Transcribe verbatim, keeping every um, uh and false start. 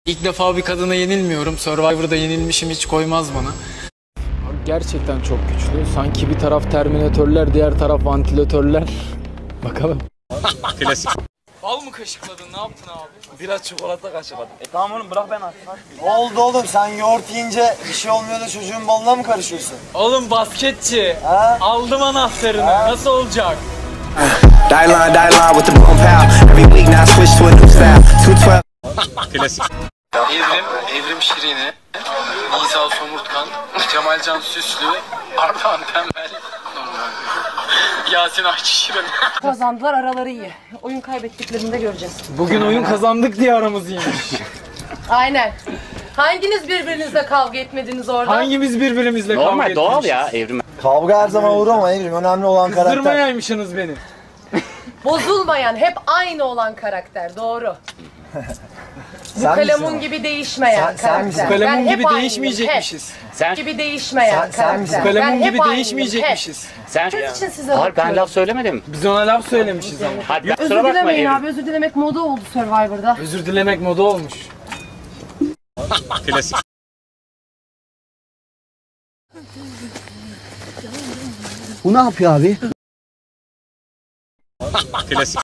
İlk defa bir kadına yenilmiyorum. Survivor'da yenilmişim, hiç koymaz bana. Abi gerçekten çok güçlü. Sanki bir taraf terminatörler, diğer taraf vantilatörler. Bakalım. Klasik. Bal mı kaşıkladın? Ne yaptın abi? Biraz çikolata kaşıkladım. E tamam oğlum bırak ben atayım. Ne oldu oğlum, sen yoğurt yiyince bir şey olmuyor da çocuğun balına mı karışıyorsun? Oğlum basketçi. Ha? Aldım anahtarını. Ha? Nasıl olacak? Die line, die line with the boom pow. Every week now I switch to a new style. two twelve. Klasik. Evrim, Evrim Şirin'i, Nisa Somurtkan, Cemalcan Süslü, Ardahan Tembel, Yasin Ayçi Şirin. Kazandılar, araları iyi. Oyun kaybettiklerini de göreceğiz. Bugün oyun kazandık diye aramız iyiymiş. Aynen. Hanginiz birbirinizle kavga etmediniz orada? Hangimiz birbirimizle kavga Normal etmişiz? doğal ya evrim. Kavga her zaman olur ama Evrim, önemli olan karakter. Kızdırmayaymışsınız beni. Bozulmayan, hep aynı olan karakter, doğru. Bu Sen kalemun misin? gibi değişmeyen Sen- sen karakter. misin? Bu kalemun Ben hep gibi aynıyım, değişmeyecekmişiz. Sen Hep gibi değişmeyen Sen- sen karakter. misin? Bu kalemun Ben hep gibi aynıyım, değişmeyecekmişiz. sen Hep. Sizin için size Hayır ben bakıyorum. laf söylemedim. Biz ona laf söylemişiz ama. Hadi Özür kusura bakma dilemeyin evrim. abi, özür dilemek moda oldu Survivor'da. Özür dilemek moda olmuş. Klasik. Bu ne yapıyor abi? Klasik.